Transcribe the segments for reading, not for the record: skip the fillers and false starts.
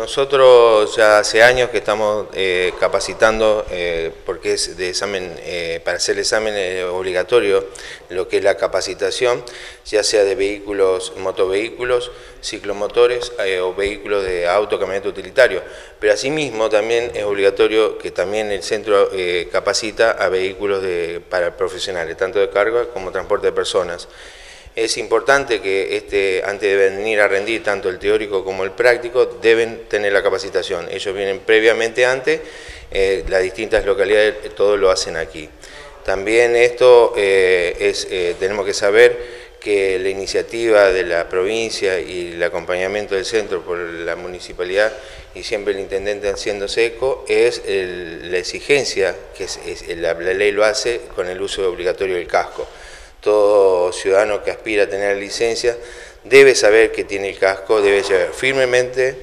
Nosotros ya hace años que estamos capacitando, porque es de examen, para hacer el examen obligatorio, lo que es la capacitación, ya sea de vehículos, motovehículos, ciclomotores o vehículos de auto, camioneta utilitario. Pero asimismo también es obligatorio que también el centro capacita a vehículos para profesionales, tanto de carga como transporte de personas. Es importante que antes de venir a rendir tanto el teórico como el práctico deben tener la capacitación. Ellos vienen previamente antes, las distintas localidades todo lo hacen aquí. También esto tenemos que saber que la iniciativa de la provincia y el acompañamiento del centro por la municipalidad y siempre el intendente haciéndose eco es la exigencia, que la ley lo hace con el uso obligatorio del casco. Todo ciudadano que aspira a tener licencia debe saber que tiene el casco, debe llevar firmemente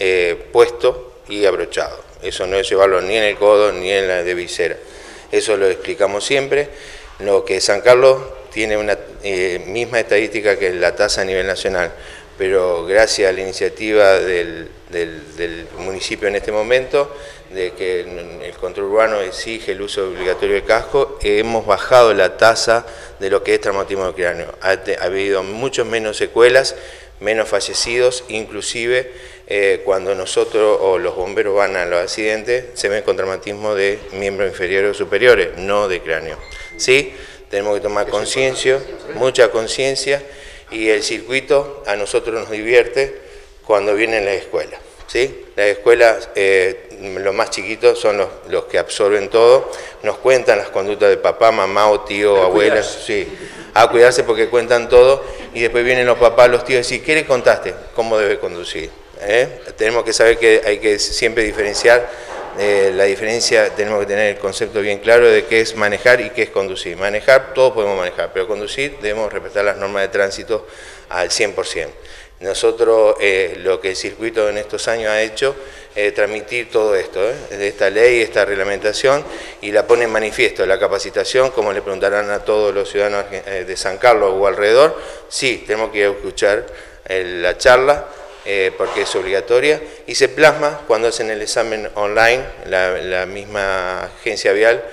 puesto y abrochado. Eso no es llevarlo ni en el codo ni en la de visera. Eso lo explicamos siempre. Lo que San Carlos tiene una misma estadística que la tasa a nivel nacional, pero gracias a la iniciativa del municipio en este momento, de que el control urbano exige el uso obligatorio del casco, hemos bajado la tasa de lo que es traumatismo de cráneo. Ha habido muchos menos secuelas, menos fallecidos, inclusive cuando nosotros o los bomberos van a los accidentes, se ven con traumatismo de miembros inferiores o superiores, no de cráneo. ¿Sí? Tenemos que tomar conciencia, mucha conciencia, y el circuito a nosotros nos divierte cuando vienen las escuelas. ¿Sí? Las escuelas, los más chiquitos son los que absorben todo, nos cuentan las conductas de papá, mamá o tío o abuela, sí, a cuidarse porque cuentan todo, y después vienen los papás, los tíos y decir, ¿qué le contaste? ¿Cómo debe conducir? Tenemos que saber que hay que siempre diferenciar, la diferencia, tenemos que tener el concepto bien claro de qué es manejar y qué es conducir. Manejar, todos podemos manejar, pero conducir debemos respetar las normas de tránsito al 100%. Nosotros, lo que el circuito en estos años ha hecho, transmitir todo esto, de esta ley, esta reglamentación, y la pone en manifiesto. La capacitación, como le preguntarán a todos los ciudadanos de San Carlos o alrededor, sí, tenemos que ir a escuchar la charla, porque es obligatoria, y se plasma cuando hacen el examen online. La misma agencia vial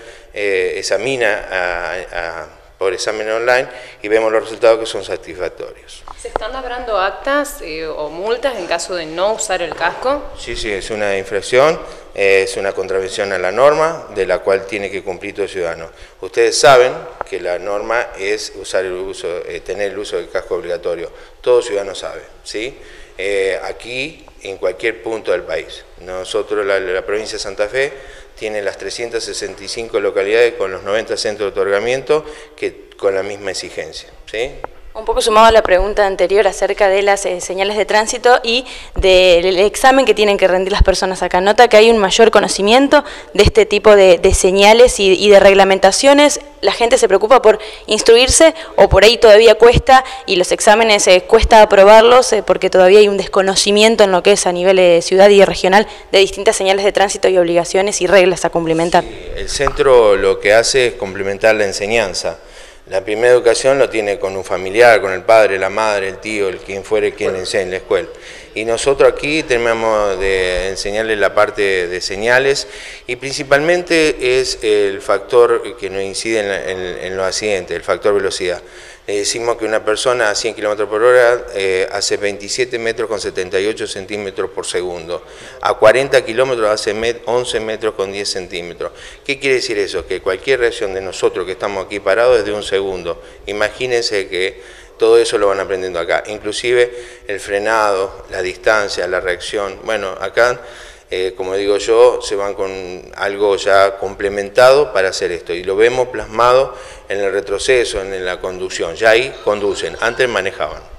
examina por examen online y vemos los resultados que son satisfactorios. ¿Se están labrando actas o multas en caso de no usar el casco? Sí, es una infracción, es una contravención a la norma de la cual tiene que cumplir todo ciudadano. Ustedes saben que la norma es tener el uso del casco obligatorio. Todo ciudadano sabe, ¿sí? Aquí, en cualquier punto del país. Nosotros, la provincia de Santa Fe, tiene las 365 localidades con los 90 centros de otorgamiento con la misma exigencia, ¿sí? Un poco sumado a la pregunta anterior acerca de las señales de tránsito y del examen que tienen que rendir las personas acá. ¿Nota que hay un mayor conocimiento de este tipo de señales y de reglamentaciones? ¿La gente se preocupa por instruirse o por ahí todavía cuesta y los exámenes cuesta aprobarlos porque todavía hay un desconocimiento en lo que es a nivel de ciudad y regional de distintas señales de tránsito y obligaciones y reglas a cumplimentar? Sí, el centro lo que hace es complementar la enseñanza. La primera educación lo tiene con un familiar, con el padre, la madre, el tío, quien fuere quien enseñe en la escuela. Y nosotros aquí tenemos de enseñarle la parte de señales, y principalmente es el factor que nos incide en los accidentes, el factor velocidad. Le decimos que una persona a 100 km por hora hace 27 metros con 78 centímetros por segundo. A 40 kilómetros hace 11 metros con 10 centímetros. ¿Qué quiere decir eso? Que cualquier reacción de nosotros que estamos aquí parados es de un segundo. Imagínense que todo eso lo van aprendiendo acá. Inclusive el frenado, la distancia, la reacción. Bueno, acá, como digo yo, se van con algo ya complementado para hacer esto. Y lo vemos plasmado en el retroceso, en la conducción. Ya ahí conducen, antes manejaban.